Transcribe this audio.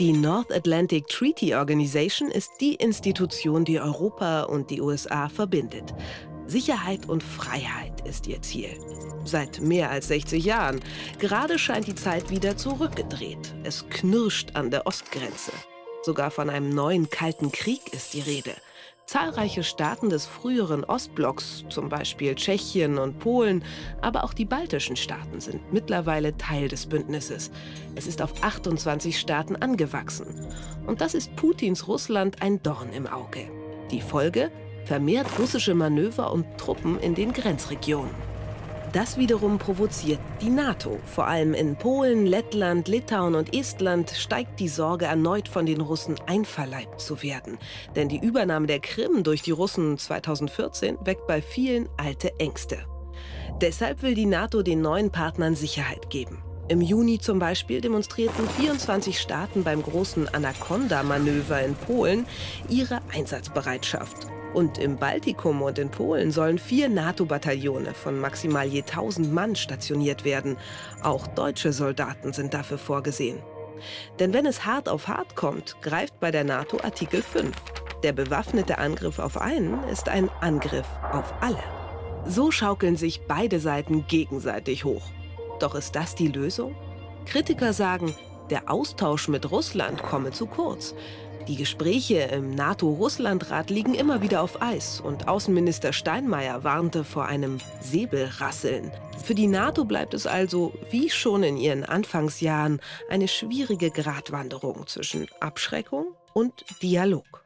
Die North Atlantic Treaty Organization ist die Institution, die Europa und die USA verbindet. Sicherheit und Freiheit ist ihr Ziel. Seit mehr als 60 Jahren. Gerade scheint die Zeit wieder zurückgedreht. Es knirscht an der Ostgrenze. Sogar von einem neuen Kalten Krieg ist die Rede. Zahlreiche Staaten des früheren Ostblocks, zum Beispiel Tschechien und Polen, aber auch die baltischen Staaten sind mittlerweile Teil des Bündnisses. Es ist auf 28 Staaten angewachsen. Und das ist Putins Russland ein Dorn im Auge. Die Folge? Vermehrt russische Manöver und Truppen in den Grenzregionen. Das wiederum provoziert die NATO. Vor allem in Polen, Lettland, Litauen und Estland steigt die Sorge, erneut von den Russen einverleibt zu werden. Denn die Übernahme der Krim durch die Russen 2014 weckt bei vielen alte Ängste. Deshalb will die NATO den neuen Partnern Sicherheit geben. Im Juni zum Beispiel demonstrierten 24 Staaten beim großen Anaconda-Manöver in Polen ihre Einsatzbereitschaft. Und im Baltikum und in Polen sollen 4 NATO-Bataillone von maximal je 1000 Mann stationiert werden. Auch deutsche Soldaten sind dafür vorgesehen. Denn wenn es hart auf hart kommt, greift bei der NATO Artikel 5. Der bewaffnete Angriff auf einen ist ein Angriff auf alle. So schaukeln sich beide Seiten gegenseitig hoch. Doch ist das die Lösung? Kritiker sagen, der Austausch mit Russland komme zu kurz. Die Gespräche im NATO-Russland-Rat liegen immer wieder auf Eis und Außenminister Steinmeier warnte vor einem Säbelrasseln. Für die NATO bleibt es also, wie schon in ihren Anfangsjahren, eine schwierige Gratwanderung zwischen Abschreckung und Dialog.